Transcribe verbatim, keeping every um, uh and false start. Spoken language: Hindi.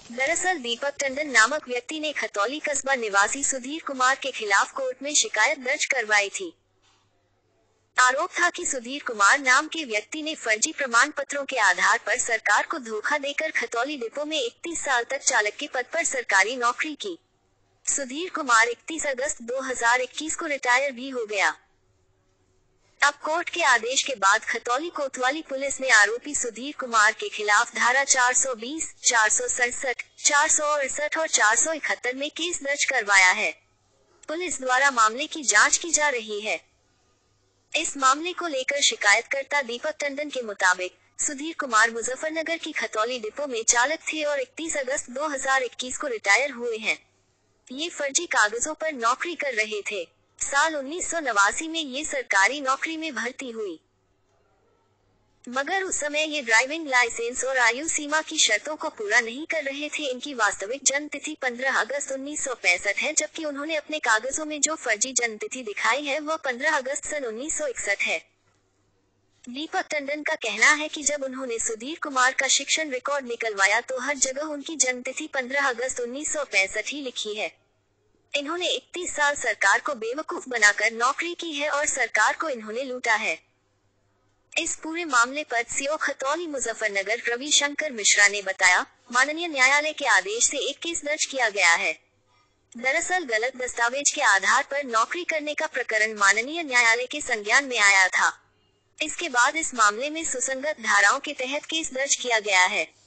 दरअसल दीपक टंडन नामक व्यक्ति ने खतौली कस्बा निवासी सुधीर कुमार के खिलाफ कोर्ट में शिकायत दर्ज करवाई थी। आरोप था कि सुधीर कुमार नाम के व्यक्ति ने फर्जी प्रमाण पत्रों के आधार पर सरकार को धोखा देकर खतौली डिपो में इकतीस साल तक चालक के पद पर सरकारी नौकरी की। सुधीर कुमार इकतीस अगस्त दो हज़ार इक्कीस को रिटायर भी हो गया। अब कोर्ट के आदेश के बाद खतौली कोतवाली पुलिस ने आरोपी सुधीर कुमार के खिलाफ धारा चार सौ बीस, चार सौ सड़सठ, चार सौ अड़सठ और चार सौ इकहत्तर में केस दर्ज करवाया है। पुलिस द्वारा मामले की जांच की जा रही है। इस मामले को लेकर शिकायतकर्ता दीपक टंडन के मुताबिक सुधीर कुमार मुजफ्फरनगर की खतौली डिपो में चालक थे और इकतीस अगस्त दो हज़ार इक्कीस को रिटायर हुए हैं। ये फर्जी कागजों पर नौकरी कर रहे थे। साल उन्नीस सौ नवासी में ये सरकारी नौकरी में भर्ती हुई, मगर उस समय ये ड्राइविंग लाइसेंस और आयु सीमा की शर्तों को पूरा नहीं कर रहे थे। इनकी वास्तविक जन्म तिथि पंद्रह अगस्त उन्नीस सौ पैंसठ है, जबकि उन्होंने अपने कागजों में जो फर्जी जन्म तिथि दिखाई है वह पंद्रह अगस्त सन उन्नीस सौ इकसठ है। दीपक टंडन का कहना है कि जब उन्होंने सुधीर कुमार का शिक्षण रिकॉर्ड निकलवाया तो हर जगह उनकी जन्म तिथि पंद्रह अगस्त उन्नीस सौ पैंसठ ही लिखी है। इन्होंने इकतीस साल सरकार को बेवकूफ बनाकर नौकरी की है और सरकार को इन्होंने लूटा है। इस पूरे मामले पर सीओ खतौली मुजफ्फरनगर रविशंकर मिश्रा ने बताया, माननीय न्यायालय के आदेश से एक केस दर्ज किया गया है। दरअसल गलत दस्तावेज के आधार पर नौकरी करने का प्रकरण माननीय न्यायालय के संज्ञान में आया था। इसके बाद इस मामले में सुसंगत धाराओं के तहत केस दर्ज किया गया है।